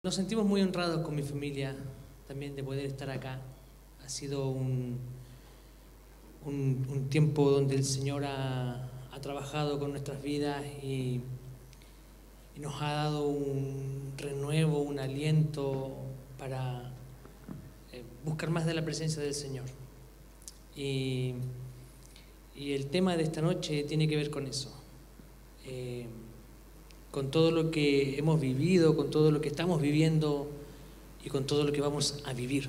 Nos sentimos muy honrados con mi familia también de poder estar acá. Ha sido un tiempo donde el Señor ha trabajado con nuestras vidas y nos ha dado un renuevo, un aliento para buscar más de la presencia del Señor. Y el tema de esta noche tiene que ver con eso. Con todo lo que hemos vivido, con todo lo que estamos viviendo y con todo lo que vamos a vivir.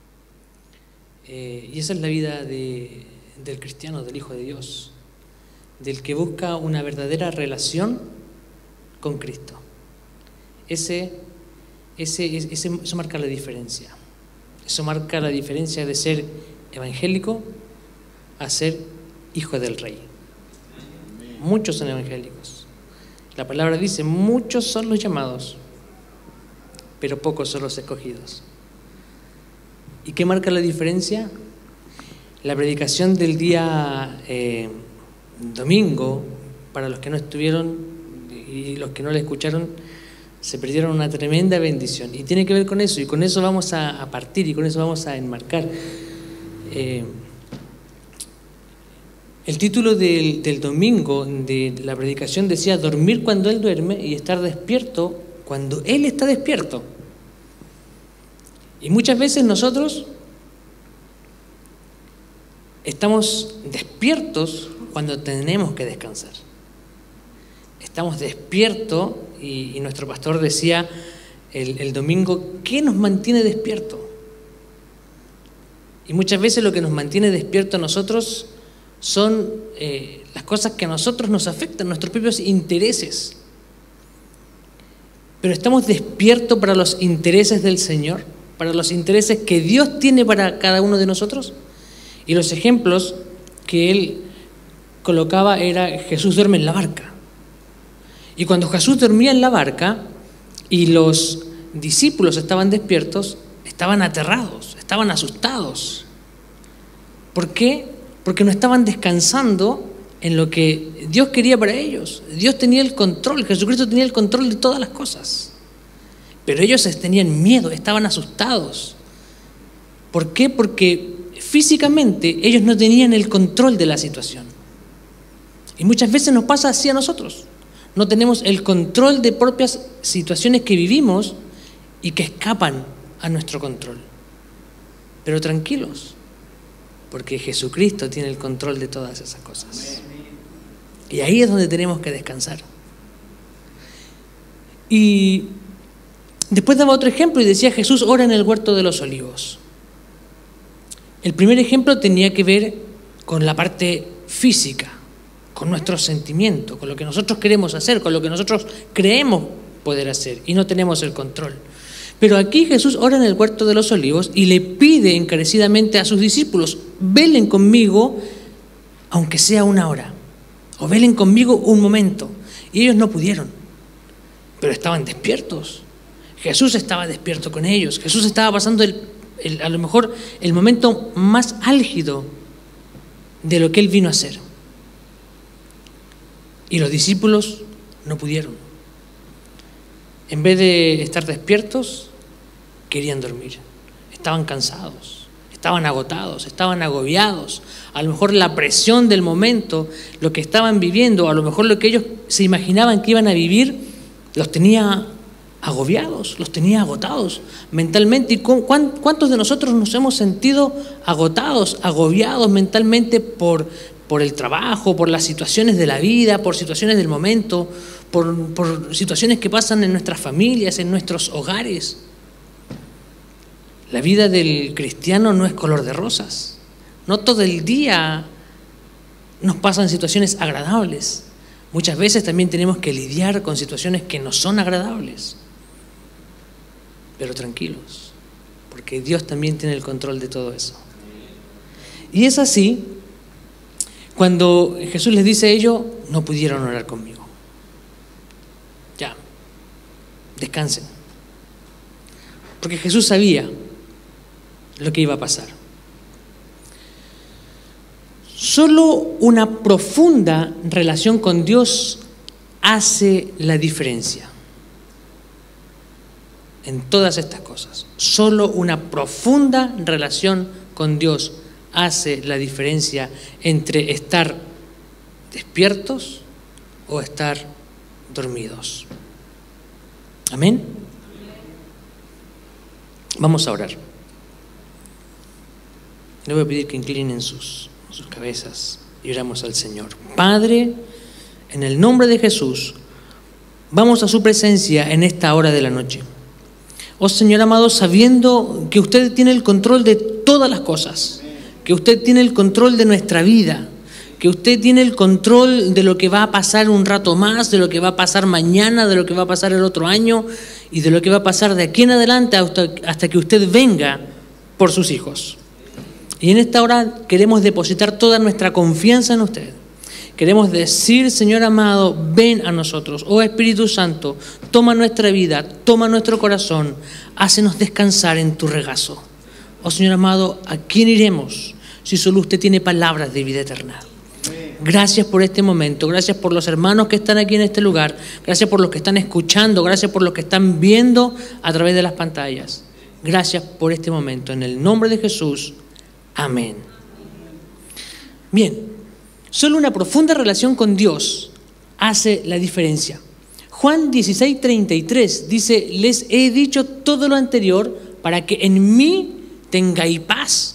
Y esa es la vida del cristiano, del Hijo de Dios, del que busca una verdadera relación con Cristo. Eso marca la diferencia. Eso marca la diferencia de ser evangélico a ser hijo del Rey. Muchos son evangélicos. La palabra dice, muchos son los llamados, pero pocos son los escogidos. ¿Y qué marca la diferencia? La predicación del día domingo, para los que no estuvieron y los que no la escucharon, se perdieron una tremenda bendición. Y tiene que ver con eso, y con eso vamos a partir, y con eso vamos a enmarcar. El título del domingo de la predicación decía dormir cuando Él duerme y estar despierto cuando Él está despierto. Y muchas veces nosotros estamos despiertos cuando tenemos que descansar. Estamos despiertos y nuestro pastor decía el domingo, ¿qué nos mantiene despiertos? Y muchas veces lo que nos mantiene despiertos a nosotros son las cosas que a nosotros nos afectan, nuestros propios intereses. Pero estamos despiertos para los intereses del Señor, para los intereses que Dios tiene para cada uno de nosotros. Y los ejemplos que él colocaba era Jesús duerme en la barca. Y cuando Jesús dormía en la barca y los discípulos estaban despiertos, estaban aterrados, estaban asustados. ¿Por qué? Porque no estaban descansando en lo que Dios quería para ellos. Dios tenía el control, Jesucristo tenía el control de todas las cosas. Pero ellos tenían miedo, estaban asustados. ¿Por qué? Porque físicamente ellos no tenían el control de la situación. Y muchas veces nos pasa así a nosotros. No tenemos el control de propias situaciones que vivimos y que escapan a nuestro control. Pero tranquilos, porque Jesucristo tiene el control de todas esas cosas. Y ahí es donde tenemos que descansar. Y después daba otro ejemplo y decía Jesús ora en el huerto de los olivos. El primer ejemplo tenía que ver con la parte física, con nuestros sentimientos, con lo que nosotros queremos hacer, con lo que nosotros creemos poder hacer y no tenemos el control. Pero aquí Jesús ora en el huerto de los olivos y le pide encarecidamente a sus discípulos, velen conmigo aunque sea una hora, o velen conmigo un momento. Y ellos no pudieron, pero estaban despiertos. Jesús estaba despierto con ellos. Jesús estaba pasando a lo mejor el momento más álgido de lo que Él vino a hacer. Y los discípulos no pudieron. En vez de estar despiertos, querían dormir. Estaban cansados, estaban agotados, estaban agobiados. A lo mejor la presión del momento, lo que estaban viviendo, a lo mejor lo que ellos se imaginaban que iban a vivir, los tenía agobiados, los tenía agotados mentalmente. ¿Y cuántos de nosotros nos hemos sentido agotados, agobiados mentalmente por el trabajo, por las situaciones de la vida, por situaciones del momento, por situaciones que pasan en nuestras familias, en nuestros hogares? La vida del cristiano no es color de rosas. No todo el día nos pasan situaciones agradables. Muchas veces también tenemos que lidiar con situaciones que no son agradables. Pero tranquilos, porque Dios también tiene el control de todo eso. Y es así, cuando Jesús les dice a ellos, no pudieron orar conmigo. Ya, descansen. Porque Jesús sabía lo que iba a pasar. Solo una profunda relación con Dios hace la diferencia. en todas estas cosas. Solo una profunda relación con Dios hace la diferencia entre estar despiertos o estar dormidos. Amén. Vamos a orar. Le voy a pedir que inclinen sus cabezas y oramos al Señor. Padre, en el nombre de Jesús, vamos a su presencia en esta hora de la noche. Oh Señor amado, sabiendo que usted tiene el control de todas las cosas, que usted tiene el control de nuestra vida, que usted tiene el control de lo que va a pasar un rato más, de lo que va a pasar mañana, de lo que va a pasar el otro año y de lo que va a pasar de aquí en adelante hasta que usted venga por sus hijos. Y en esta hora queremos depositar toda nuestra confianza en usted. Queremos decir, Señor amado, ven a nosotros. Oh Espíritu Santo, toma nuestra vida, toma nuestro corazón, hácenos descansar en tu regazo. Oh Señor amado, ¿a quién iremos si solo usted tiene palabras de vida eterna? Gracias por este momento, gracias por los hermanos que están aquí en este lugar, gracias por los que están escuchando, gracias por los que están viendo a través de las pantallas. Gracias por este momento. En el nombre de Jesús, amén. Bien, solo una profunda relación con Dios hace la diferencia. Juan 16:33 dice: les he dicho todo lo anterior para que en mí tengáis paz.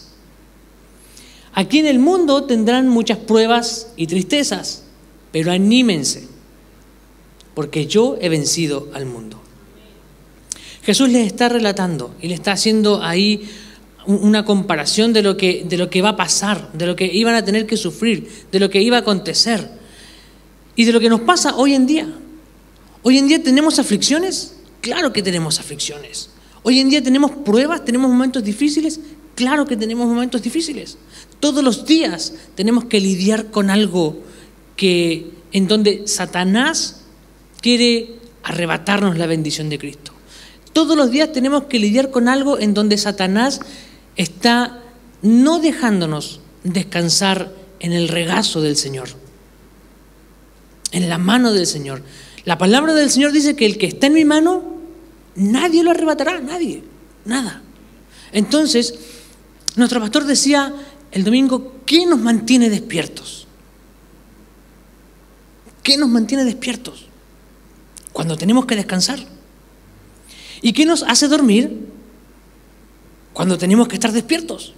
Aquí en el mundo tendrán muchas pruebas y tristezas, pero anímense, porque yo he vencido al mundo. Jesús les está relatando y le está haciendo ahí una comparación de lo que va a pasar, de lo que iban a tener que sufrir, de lo que iba a acontecer y de lo que nos pasa hoy en día. Hoy en día tenemos aflicciones, claro que tenemos aflicciones. Hoy en día tenemos pruebas, tenemos momentos difíciles, claro que tenemos momentos difíciles. Todos los días tenemos que lidiar con algo en donde Satanás quiere arrebatarnos la bendición de Cristo. Todos los días tenemos que lidiar con algo en donde Satanás está no dejándonos descansar en el regazo del Señor, en la mano del Señor. La palabra del Señor dice que el que está en mi mano, nadie lo arrebatará, nadie, nada. Entonces, nuestro pastor decía el domingo, ¿qué nos mantiene despiertos? ¿Qué nos mantiene despiertos? Cuando tenemos que descansar. ¿Y qué nos hace dormir? Cuando tenemos que estar despiertos.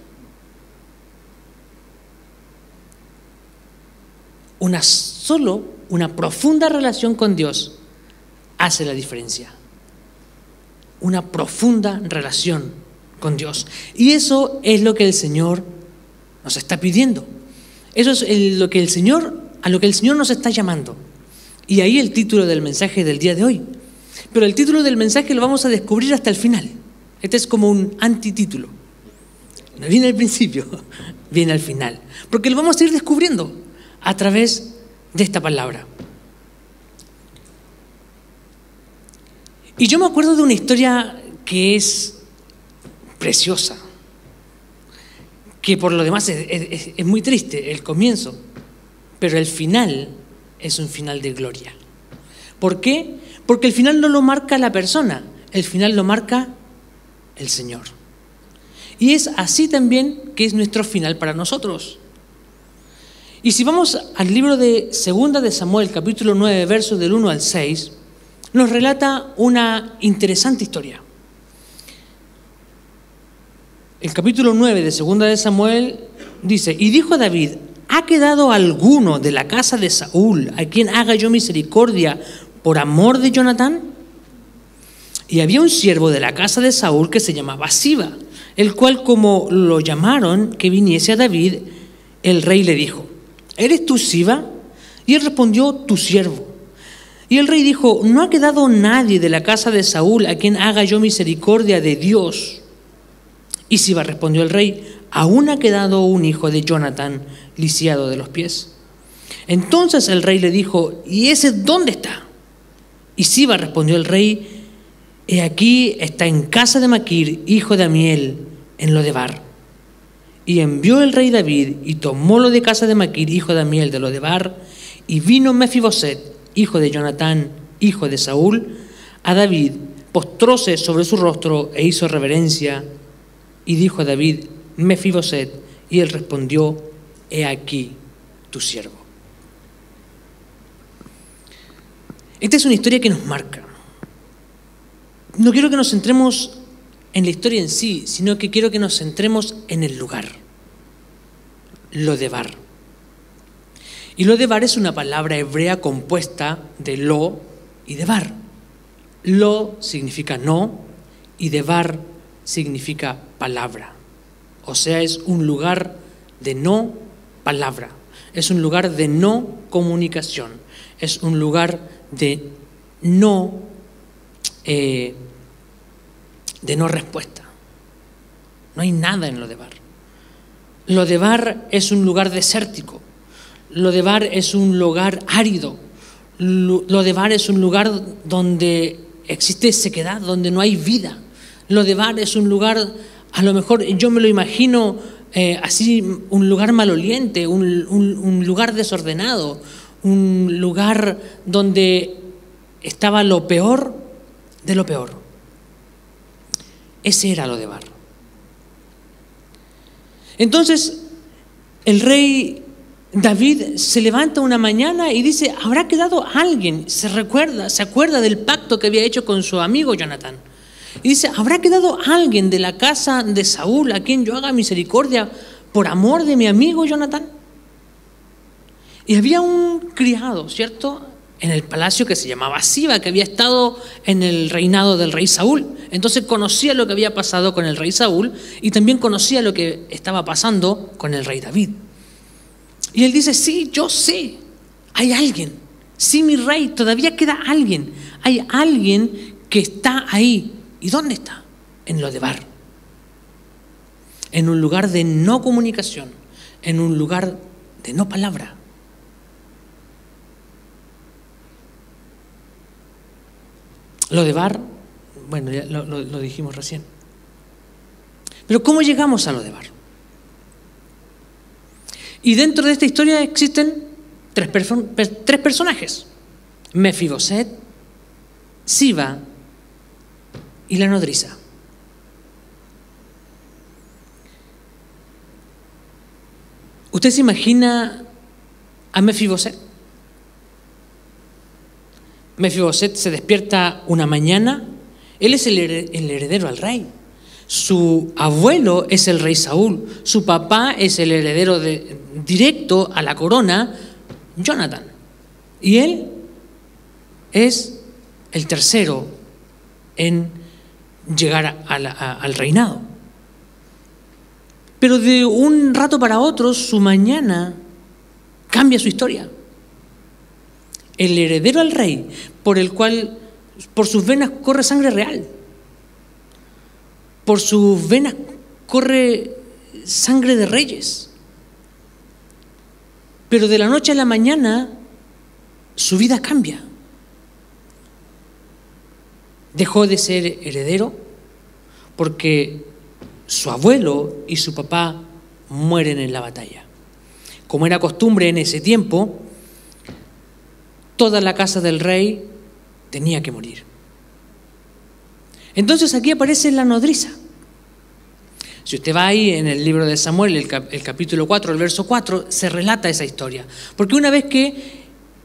Una profunda relación con Dios hace la diferencia. Una profunda relación con Dios. Y eso es lo que el Señor nos está pidiendo. Eso es a lo que el Señor nos está llamando. Y ahí el título del mensaje del día de hoy. Pero el título del mensaje lo vamos a descubrir hasta el final. Este es como un antitítulo. No viene al principio, viene al final. Porque lo vamos a ir descubriendo a través de esta palabra. Y yo me acuerdo de una historia que es preciosa, que por lo demás es muy triste el comienzo, pero el final es un final de gloria. ¿Por qué? Porque el final no lo marca la persona, el final lo marca el Señor. Y es así también que es nuestro final para nosotros. Y si vamos al libro de 2 de Samuel, capítulo 9, versos del 1 al 6, nos relata una interesante historia. El capítulo 9 de 2 de Samuel dice: y dijo David: ¿ha quedado alguno de la casa de Saúl a quien haga yo misericordia por amor de Jonatán? Y había un siervo de la casa de Saúl que se llamaba Siba, el cual, como lo llamaron que viniese a David, el rey le dijo: ¿eres tú Siba? Y él respondió: tu siervo. Y el rey dijo: no ha quedado nadie de la casa de Saúl a quien haga yo misericordia de Dios. Y Siba respondió al rey: aún ha quedado un hijo de Jonatán lisiado de los pies. Entonces el rey le dijo: ¿y ese dónde está? Y Siba respondió al rey: he aquí está en casa de Maquir, hijo de Amiel, en Lodebar. Y envió el rey David y tomólo de casa de Maquir, hijo de Amiel, de Lodebar, y vino Mefiboset, hijo de Jonatán, hijo de Saúl, a David postróse sobre su rostro e hizo reverencia y dijo a David: Mefiboset. Y él respondió: he aquí tu siervo. Esta es una historia que nos marca. No quiero que nos centremos en la historia en sí, sino que quiero que nos centremos en el lugar. Lodebar. Y Lodebar es una palabra hebrea compuesta de lo y de bar. Lo significa no y debar significa palabra. O sea, es un lugar de no palabra. Es un lugar de no comunicación. Es un lugar de no respuesta. No hay nada en Lodebar. Lodebar es un lugar desértico. Lodebar es un lugar árido. Lodebar es un lugar donde existe sequedad, donde no hay vida. Lodebar es un lugar, a lo mejor yo me lo imagino así, un lugar maloliente, un lugar desordenado, un lugar donde estaba lo peor de lo peor. Ese era Lodebar. Entonces, el rey David se levanta una mañana y dice: ¿habrá quedado alguien? Se acuerda del pacto que había hecho con su amigo Jonatán. Y dice: ¿habrá quedado alguien de la casa de Saúl a quien yo haga misericordia por amor de mi amigo Jonatán? Y había un criado, ¿cierto?, en el palacio que se llamaba Siba, que había estado en el reinado del rey Saúl. Entonces conocía lo que había pasado con el rey Saúl y también conocía lo que estaba pasando con el rey David. Y él dice: sí, yo sé, hay alguien. Sí, mi rey, todavía queda alguien. Hay alguien que está ahí. ¿Y dónde está? En Lodebar. En un lugar de no comunicación, en un lugar de no palabra. Lodebar, bueno, ya lo dijimos recién. Pero ¿cómo llegamos a Lodebar? Y dentro de esta historia existen tres personajes: Mefiboset, Siba y la nodriza. ¿Usted se imagina a Mefiboset? Mefiboset se despierta una mañana. Él es el heredero al rey. Su abuelo es el rey Saúl. Su papá es el heredero directo a la corona, Jonatán. Y él es el tercero en llegar al reinado. Pero de un rato para otro, su mañana cambia su historia. El heredero al rey, por el cual por sus venas corre sangre real. Por sus venas corre sangre de reyes. Pero de la noche a la mañana su vida cambia. Dejó de ser heredero porque su abuelo y su papá mueren en la batalla. Como era costumbre en ese tiempo, toda la casa del rey tenía que morir. Entonces aquí aparece la nodriza. Si usted va ahí en el libro de Samuel, el capítulo 4, el verso 4, se relata esa historia. Porque una vez que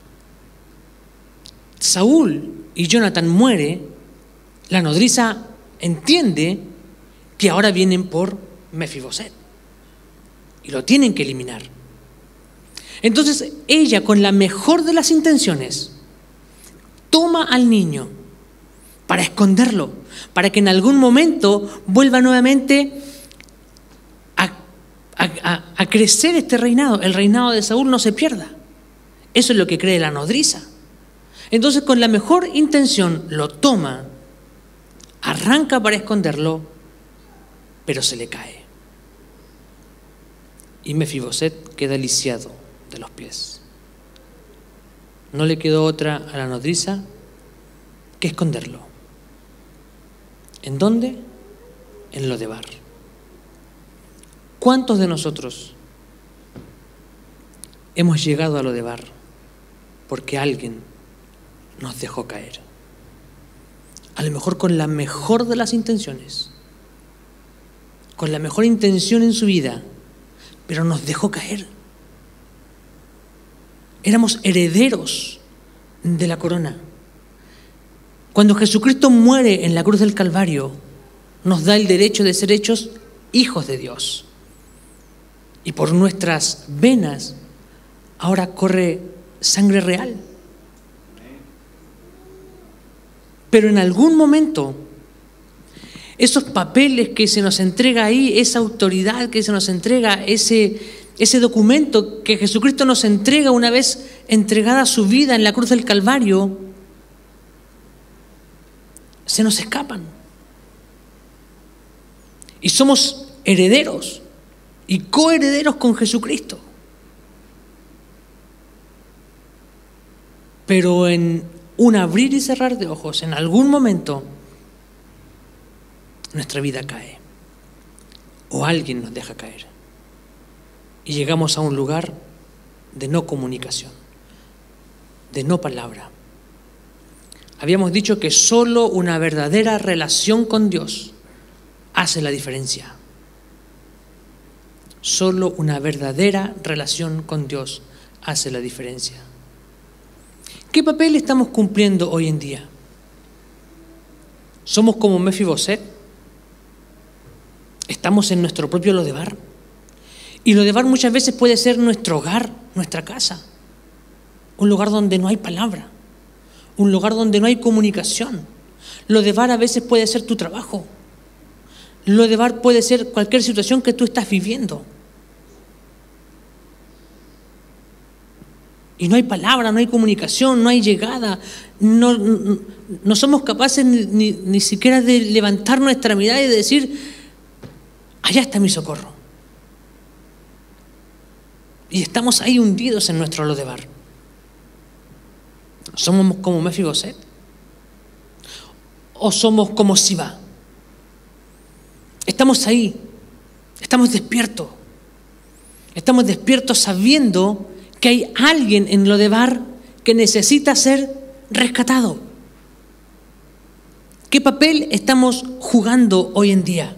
Saúl y Jonatán muere, la nodriza entiende que ahora vienen por Mefiboset y lo tienen que eliminar. Entonces ella, con la mejor de las intenciones, toma al niño para esconderlo, para que en algún momento vuelva nuevamente a crecer este reinado. El reinado de Saúl no se pierda. Eso es lo que cree la nodriza. Entonces, con la mejor intención, lo toma, arranca para esconderlo, pero se le cae. Y Mefiboset queda lisiado de los pies. No le quedó otra a la nodriza que esconderlo. ¿En dónde? En Lodebar. ¿Cuántos de nosotros hemos llegado a Lodebar porque alguien nos dejó caer? a lo mejor con la mejor de las intenciones, con la mejor intención en su vida, pero nos dejó caer. Éramos herederos de la corona. Cuando Jesucristo muere en la cruz del Calvario, nos da el derecho de ser hechos hijos de Dios. Y por nuestras venas ahora corre sangre real. Pero en algún momento, esos papeles que se nos entrega ahí, esa autoridad que se nos entrega, ese documento que Jesucristo nos entrega una vez entregada su vida en la cruz del Calvario, se nos escapan. Y somos herederos y coherederos con Jesucristo. Pero en un abrir y cerrar de ojos, en algún momento, nuestra vida cae. O alguien nos deja caer. Y llegamos a un lugar de no comunicación, de no palabra. Habíamos dicho que solo una verdadera relación con Dios hace la diferencia. Solo una verdadera relación con Dios hace la diferencia. ¿Qué papel estamos cumpliendo hoy en día? ¿Somos como Mefiboset? ¿Estamos en nuestro propio Lodebar? Y Lodebar muchas veces puede ser nuestro hogar, nuestra casa. Un lugar donde no hay palabra. Un lugar donde no hay comunicación. Lodebar a veces puede ser tu trabajo. Lodebar puede ser cualquier situación que tú estás viviendo. Y no hay palabra, no hay comunicación, no hay llegada. No somos capaces ni siquiera de levantar nuestra mirada y de decir, allá está mi socorro. Y estamos ahí hundidos en nuestro Lodebar. ¿Somos como Mefiboset? ¿O somos como Siba? Estamos ahí, estamos despiertos. Estamos despiertos sabiendo que hay alguien en Lodebar que necesita ser rescatado. ¿Qué papel estamos jugando hoy en día?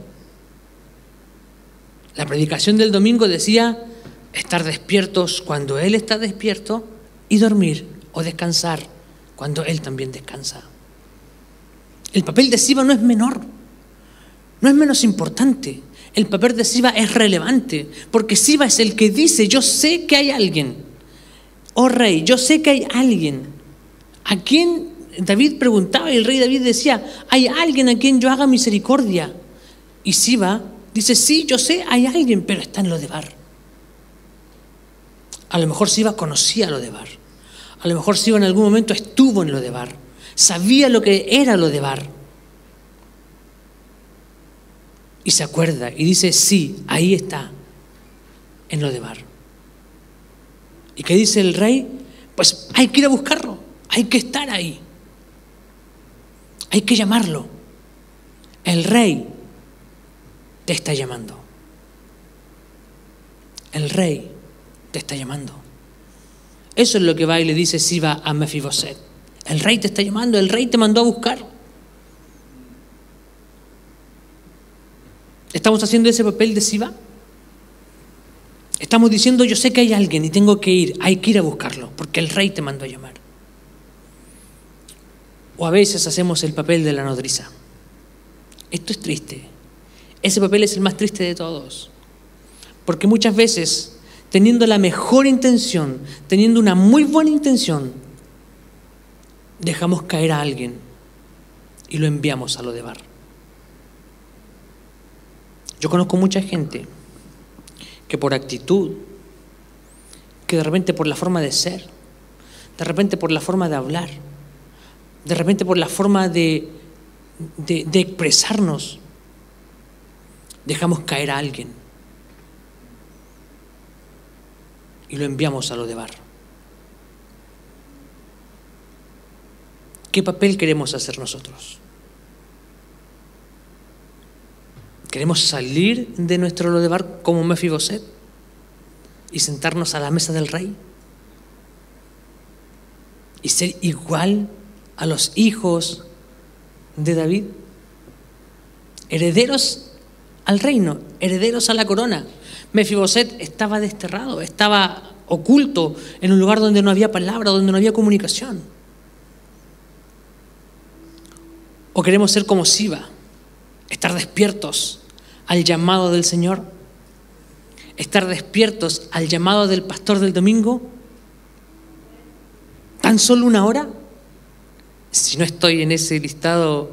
La predicación del domingo decía estar despiertos cuando Él está despierto y dormir o descansar cuando Él también descansa. El papel de Siba no es menor, no es menos importante. El papel de Siba es relevante, porque Siba es el que dice, yo sé que hay alguien. Oh rey, yo sé que hay alguien a quien David preguntaba y el rey David decía, hay alguien a quien yo haga misericordia. Y Siba dice, sí, yo sé, hay alguien, pero está en Lodebar. A lo mejor Siba conocía Lodebar. A lo mejor Siba en algún momento estuvo en Lodebar. Sabía lo que era Lodebar. Y se acuerda y dice, sí, ahí está, en Lodebar. ¿Y qué dice el rey? Pues hay que ir a buscarlo, hay que estar ahí. Hay que llamarlo. El rey te está llamando. El rey te está llamando. Eso es lo que va y le dice Siba a Mefiboset. El rey te está llamando, el rey te mandó a buscar. ¿Estamos haciendo ese papel de Siba? Estamos diciendo, yo sé que hay alguien y tengo que ir, hay que ir a buscarlo, porque el rey te mandó a llamar. O a veces hacemos el papel de la nodriza. Esto es triste. Ese papel es el más triste de todos. Porque muchas veces, teniendo la mejor intención, teniendo una muy buena intención, dejamos caer a alguien y lo enviamos a Lodebar. Yo conozco mucha gente que por actitud, que de repente por la forma de ser, de repente por la forma de hablar, de repente por la forma de expresarnos, dejamos caer a alguien y lo enviamos a Lodebar. ¿Qué papel queremos hacer nosotros? ¿Queremos salir de nuestro Lodebar como Mefiboset y sentarnos a la mesa del rey? ¿Y ser igual a los hijos de David, herederos al reino, herederos a la corona. Mefiboset estaba desterrado, estaba oculto en un lugar donde no había palabra, donde no había comunicación. ¿O queremos ser como Siba, estar despiertos al llamado del Señor? Estar despiertos al llamado del pastor del domingo. ¿Tan solo una hora? Si no estoy en ese listado,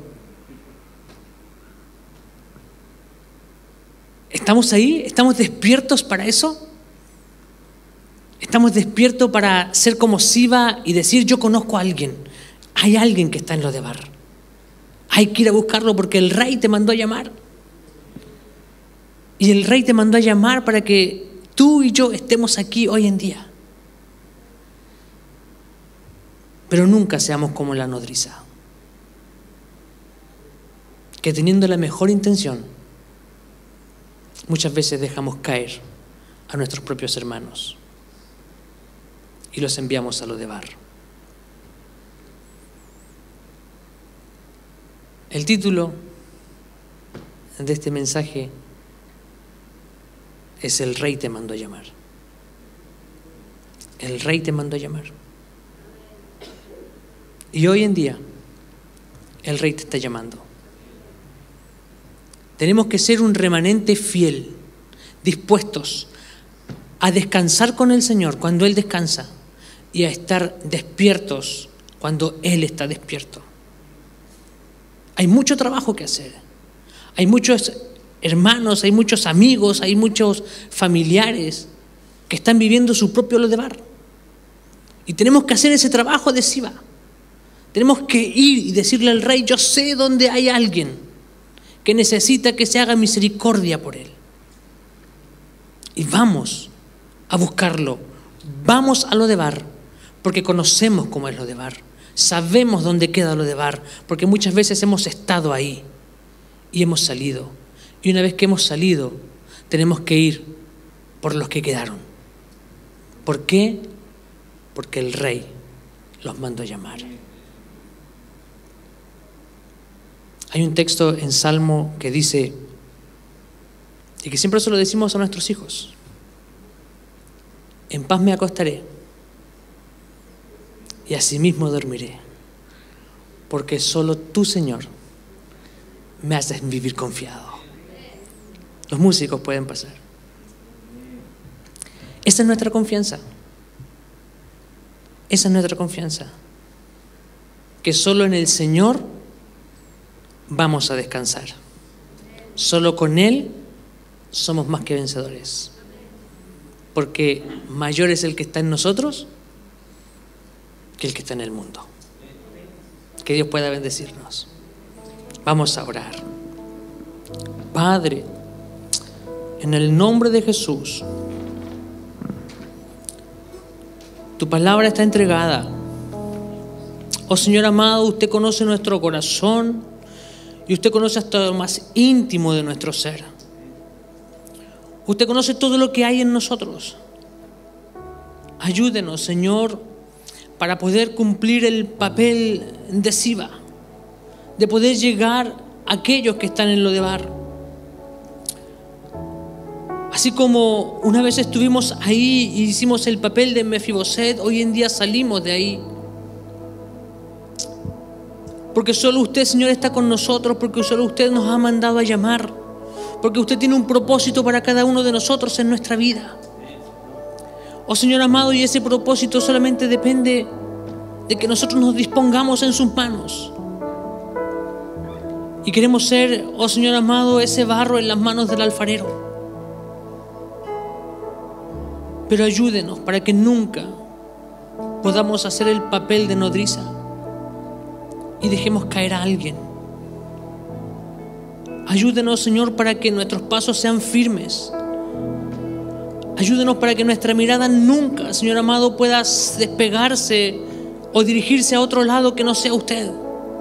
¿estamos ahí? ¿Estamos despiertos para eso? ¿Estamos despiertos para ser como Siba y decir, yo conozco a alguien? Hay alguien que está en Lodebar. Hay que ir a buscarlo porque el rey te mandó a llamar. Y el rey te mandó a llamar para que tú y yo estemos aquí hoy en día. Pero nunca seamos como la nodriza, que teniendo la mejor intención, muchas veces dejamos caer a nuestros propios hermanos y los enviamos a Lodebar. El título de este mensaje es El rey te mandó a llamar. El rey te mandó a llamar. Y hoy en día, el rey te está llamando. Tenemos que ser un remanente fiel, dispuestos a descansar con el Señor cuando Él descansa y a estar despiertos cuando Él está despierto. Hay mucho trabajo que hacer. Hay muchos hermanos, hay muchos amigos, hay muchos familiares que están viviendo su propio Lodebar. Y tenemos que hacer ese trabajo de Siba. Tenemos que ir y decirle al rey, yo sé dónde hay alguien que necesita que se haga misericordia por él. Y vamos a buscarlo. Vamos a Lodebar, porque conocemos cómo es Lodebar. Sabemos dónde queda Lodebar, porque muchas veces hemos estado ahí y hemos salido. Y una vez que hemos salido, tenemos que ir por los que quedaron. ¿Por qué? Porque el rey los mandó a llamar. Hay un texto en Salmo que dice, y que siempre se lo decimos a nuestros hijos: en paz me acostaré y asimismo dormiré, porque solo tú, Señor, me haces vivir confiado. Los músicos pueden pasar. Esa es nuestra confianza. Esa es nuestra confianza. Que solo en el Señor vamos a descansar. Solo con Él somos más que vencedores. Porque mayor es el que está en nosotros que el que está en el mundo. Que Dios pueda bendecirnos. Vamos a orar. Padre, en el nombre de Jesús, tu palabra está entregada. Oh Señor amado, usted conoce nuestro corazón y usted conoce hasta lo más íntimo de nuestro ser. Usted conoce todo lo que hay en nosotros. Ayúdenos, Señor, para poder cumplir el papel de Siba, de poder llegar a aquellos que están en Lodebar. Así como una vez estuvimos ahí y hicimos el papel de Mefiboset, hoy en día salimos de ahí. Porque solo usted, Señor, está con nosotros, porque solo usted nos ha mandado a llamar, porque usted tiene un propósito para cada uno de nosotros en nuestra vida. Oh Señor amado, y ese propósito solamente depende de que nosotros nos dispongamos en sus manos. Y queremos ser, oh Señor amado, ese barro en las manos del alfarero. Pero ayúdenos para que nunca podamos hacer el papel de nodriza y dejemos caer a alguien. Ayúdenos, Señor, para que nuestros pasos sean firmes. Ayúdenos para que nuestra mirada nunca, Señor amado, pueda despegarse o dirigirse a otro lado que no sea usted.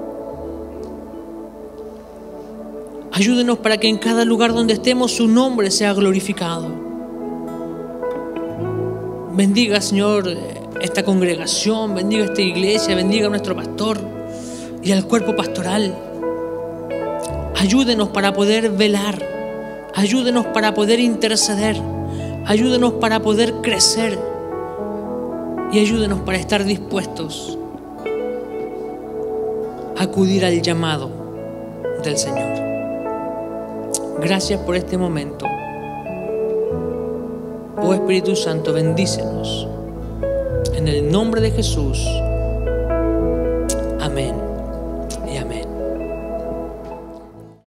Ayúdenos para que en cada lugar donde estemos su nombre sea glorificado. Bendiga, Señor, esta congregación, bendiga esta iglesia, bendiga a nuestro pastor y al cuerpo pastoral. Ayúdenos para poder velar. Ayúdenos para poder interceder. Ayúdenos para poder crecer. Y ayúdenos para estar dispuestos a acudir al llamado del Señor. Gracias por este momento. Oh Espíritu Santo, bendícenos. En el nombre de Jesús.